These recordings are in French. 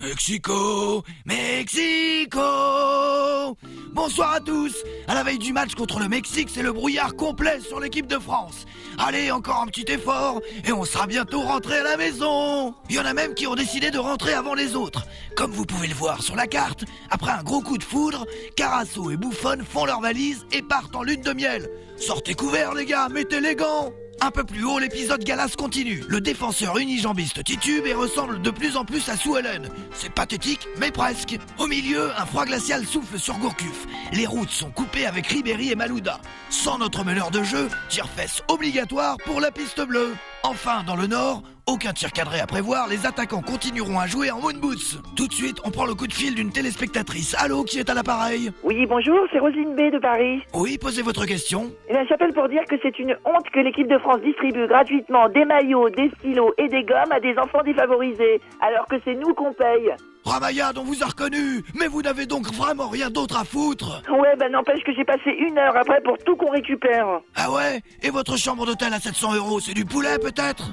Mexico, Mexico. Bonsoir à tous. À la veille du match contre le Mexique, c'est le brouillard complet sur l'équipe de France. Allez, encore un petit effort et on sera bientôt rentré à la maison. Il y en a même qui ont décidé de rentrer avant les autres. Comme vous pouvez le voir sur la carte, après un gros coup de foudre, Carasso et Buffon font leurs valises et partent en lune de miel. Sortez couverts les gars, mettez les gants. Un peu plus haut, l'épisode Galas continue. Le défenseur unijambiste titube et ressemble de plus en plus à Sue Ellen. C'est pathétique, mais presque. Au milieu, un froid glacial souffle sur Gourcuff. Les routes sont coupées avec Ribéry et Malouda. Sans notre meneur de jeu, tir-fesse obligatoire pour la piste bleue. Enfin, dans le nord, aucun tir cadré à prévoir, les attaquants continueront à jouer en moon boots. Tout de suite, on prend le coup de fil d'une téléspectatrice. Allô, qui est à l'appareil? Oui, bonjour, c'est Roselyne B de Paris. Oui, posez votre question. Eh bien, j'appelle pour dire que c'est une honte que l'équipe de France distribue gratuitement des maillots, des stylos et des gommes à des enfants défavorisés, alors que c'est nous qu'on paye. Ramayad, on vous a reconnu. Mais vous n'avez donc vraiment rien d'autre à foutre? Ouais, n'empêche que j'ai passé 1 heure après pour tout qu'on récupère. Ah ouais? Et votre chambre d'hôtel à 700 €, c'est du poulet peut-être?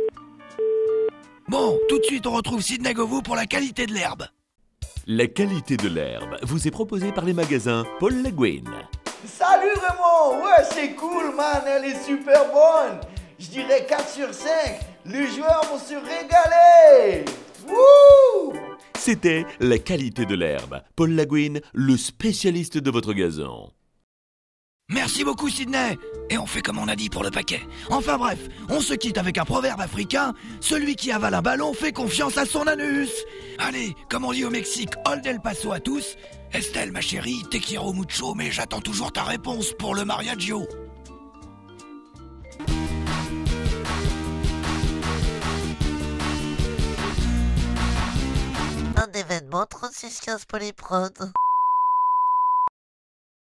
Bon, tout de suite on retrouve Sidney Govou pour la qualité de l'herbe. La qualité de l'herbe vous est proposée par les magasins Paul Le Guen. Salut Raymond, ouais c'est cool man, elle est super bonne. Je dirais 4 sur 5, les joueurs vont se régaler. Wouh! C'était la qualité de l'herbe. Paul Le Guen, le spécialiste de votre gazon. Merci beaucoup Sidney. Et on fait comme on a dit pour le paquet. Enfin bref, on se quitte avec un proverbe africain. Celui qui avale un ballon fait confiance à son anus. Allez, comme on dit au Mexique, hold el paso à tous. Estelle ma chérie, te quiero mucho, mais j'attends toujours ta réponse pour le mariaggio. Un événement 3615 Polyprod.